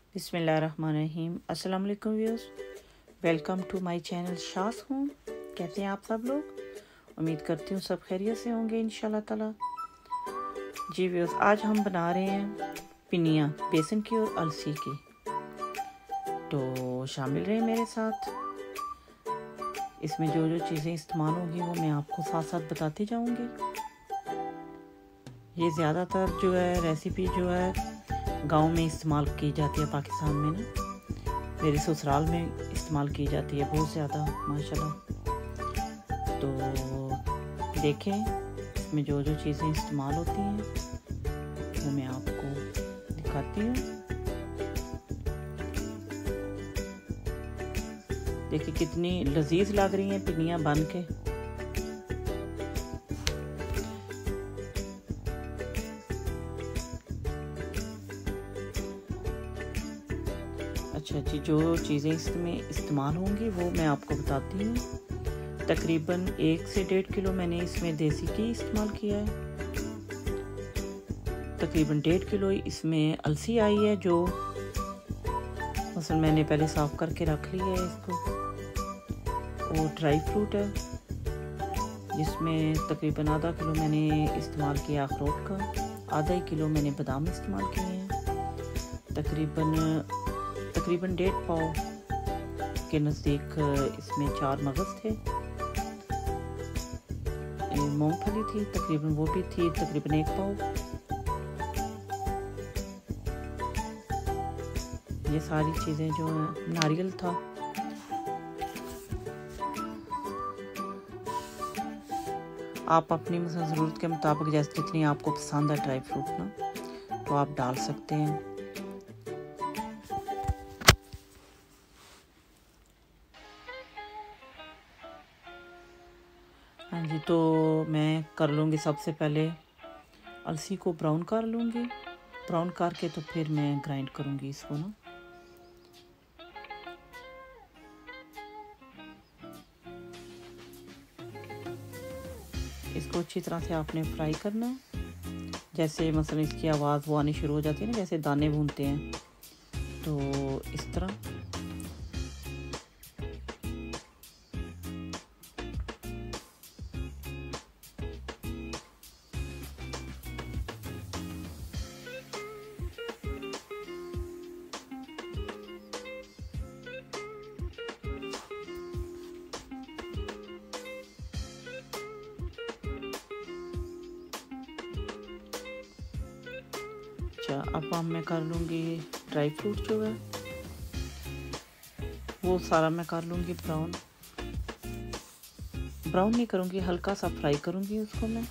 बिस्मिल्लाहिर्रहमानिर्रहीम। अस्सलाम वालेकुम viewers, welcome to my channel शास होम। कैसे हैं आप सब लोग? उम्मीद करती हूँ सब खैरियत से होंगे इंशाल्लाह ताला। जी व्यूअर्स, आज हम बना रहे हैं पिनिया बेसन की और अलसी की। तो शामिल रहे मेरे साथ। इसमें जो जो चीज़ें इस्तेमाल होंगी वो मैं आपको साथ साथ बताती जाऊँगी। ये ज़्यादातर जो है रेसिपी जो है गांव में इस्तेमाल की जाती है, पाकिस्तान में ना मेरे ससुराल में इस्तेमाल की जाती है बहुत ज़्यादा माशाल्लाह। तो देखें इसमें जो जो चीज़ें इस्तेमाल होती हैं वो मैं आपको दिखाती हूँ। देखिए कितनी लजीज लग रही हैं पिनियाँ बन के। अच्छा जी, जो चीज़ें इसमें इस्तेमाल होंगी वो मैं आपको बताती हूँ। तकरीबन 1 से 1.5 किलो मैंने इसमें देसी घी इस्तेमाल किया है। तकरीबन 1.5 किलो इसमें अलसी आई है, जो मसल मैंने पहले साफ़ करके रख लिया है इसको। और ड्राई फ्रूट है जिसमें तकरीबन आधा किलो मैंने इस्तेमाल किया अखरोट का, आधा ही किलो मैंने बादाम इस्तेमाल किए हैं। तकरीबन 1.5 पाव के नज़दीक इसमें 4 मगज़ थे। मूंगफली थी तकरीबन, वो भी थी तकरीबन 1 पाव। ये सारी चीज़ें जो है, नारियल था। आप अपनी मतलब ज़रूरत के मुताबिक जैसे जितनी आपको पसंद है ड्राई फ्रूट ना, तो आप डाल सकते हैं। हाँ जी, तो मैं कर लूँगी सबसे पहले अलसी को ब्राउन कर लूँगी। ब्राउन करके तो फिर मैं ग्राइंड करूँगी इसको ना। इसको अच्छी तरह से आपने फ्राई करना है। जैसे मसलन इसकी आवाज़ वो आनी शुरू हो जाती है ना, जैसे दाने भूनते हैं, तो इस तरह। अच्छा, अब मैं कर लूँगी ड्राई फ्रूट जो है वो सारा मैं कर लूँगी ब्राउन। ब्राउन नहीं करूँगी, हल्का सा फ्राई करूँगी उसको मैं,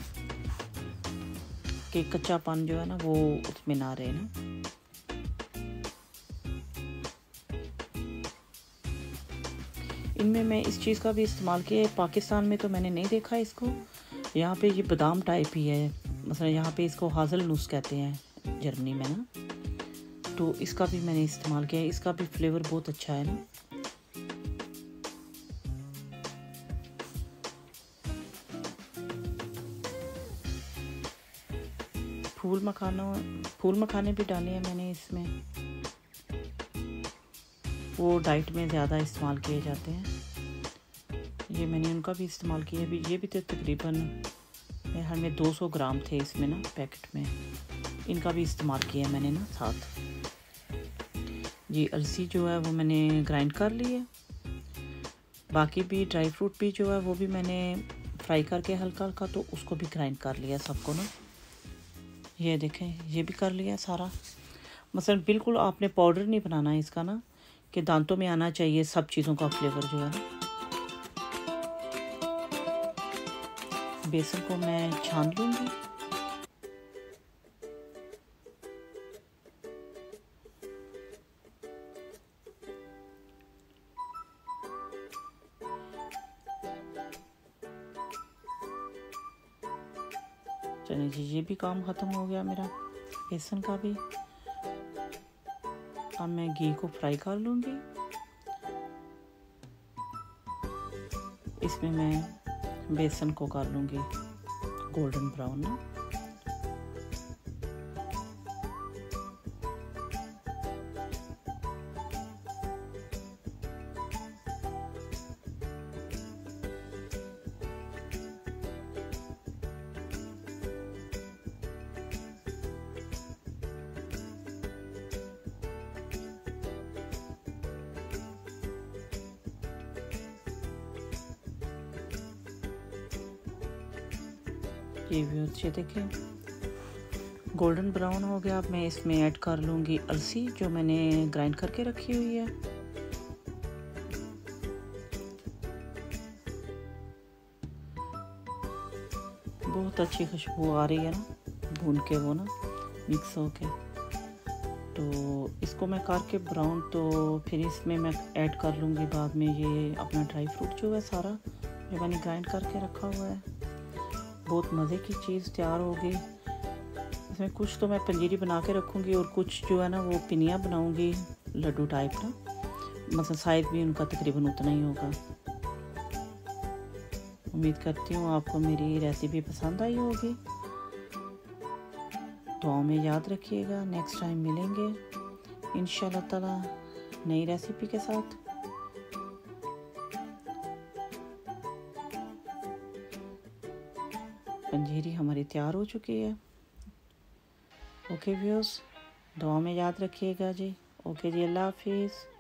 कि कच्चापन जो है ना वो उसमें ना रहे ना। इनमें मैं इस चीज़ का भी इस्तेमाल किया है, पाकिस्तान में तो मैंने नहीं देखा इसको। यहाँ पे ये बादाम टाइप ही है, मतलब यहाँ पे इसको हाजल नूस कहते हैं जर्मनी में ना, तो इसका भी मैंने इस्तेमाल किया है। इसका भी फ्लेवर बहुत अच्छा है ना। फूल मखाने भी डाले हैं मैंने इसमें, वो डाइट में ज़्यादा इस्तेमाल किए जाते हैं। ये मैंने उनका भी इस्तेमाल किया भी। ये भी तो तकरीबन मेरे ख्याल में 200 ग्राम थे इसमें ना पैकेट में। इनका भी इस्तेमाल किया मैंने ना साथ। ये अलसी जो है वो मैंने ग्राइंड कर ली है। बाकी भी ड्राई फ्रूट भी जो है वो भी मैंने फ्राई करके हल्का हल्का, तो उसको भी ग्राइंड कर लिया सबको ना। ये देखें, ये भी कर लिया सारा। मसलन बिल्कुल आपने पाउडर नहीं बनाना है इसका ना, कि दांतों में आना चाहिए सब चीज़ों का फ्लेवर जो है ना। बेसन को मैं छान लूँगी। चलिए जी, ये भी काम ख़त्म हो गया मेरा बेसन का भी। अब मैं घी को फ्राई कर लूँगी। इसमें मैं बेसन को कर लूँगी गोल्डन ब्राउन ना। ये व्यूअर्स ये देखें गोल्डन ब्राउन हो गया। अब मैं इसमें ऐड कर लूँगी अलसी जो मैंने ग्राइंड करके रखी हुई है। बहुत अच्छी खुशबू आ रही है ना, भून के वो ना मिक्स हो के। तो इसको मैं करके ब्राउन, तो फिर इसमें मैं ऐड कर लूँगी बाद में ये अपना ड्राई फ्रूट जो है सारा जो मैंने ग्राइंड करके रखा हुआ है। बहुत मज़े की चीज़ तैयार होगी। इसमें कुछ तो मैं पंजीरी बना के रखूँगी और कुछ जो है ना वो पिनिया बनाऊँगी लड्डू टाइप ना, मतलब साइज़ भी उनका तकरीबन उतना ही होगा। उम्मीद करती हूँ आपको मेरी रेसिपी पसंद आई होगी। दुआ में याद रखिएगा। नेक्स्ट टाइम मिलेंगे इंशाल्लाह ताला नई रेसिपी के साथ। पंजीरी हमारी तैयार हो चुकी है। ओके व्यूअर्स, दुआ में याद रखिएगा जी। ओके जी, अल्लाह हाफिज़।